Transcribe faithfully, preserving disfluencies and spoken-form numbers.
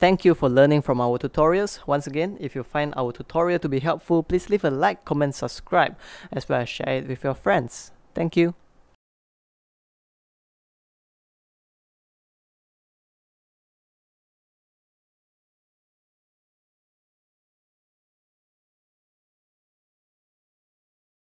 Thank you for learning from our tutorials. Once again, if you find our tutorial to be helpful, please leave a like, comment, subscribe, as well as share it with your friends. Thank you.